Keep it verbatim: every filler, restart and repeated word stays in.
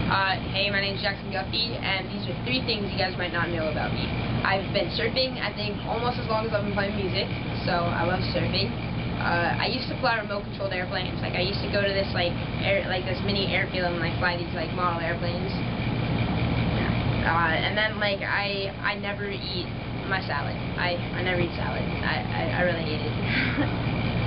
Uh, hey, my name's Jackson Guthy, and these are three things you guys might not know about me. I've been surfing, I think, almost as long as I've been playing music, so I love surfing. Uh, I used to fly remote-controlled airplanes. Like, I used to go to this, like, air, like this mini airfield and, like, fly these, like, model airplanes. Uh, and then, like, I, I never eat my salad. I, I never eat salad. I, I, I really hate it.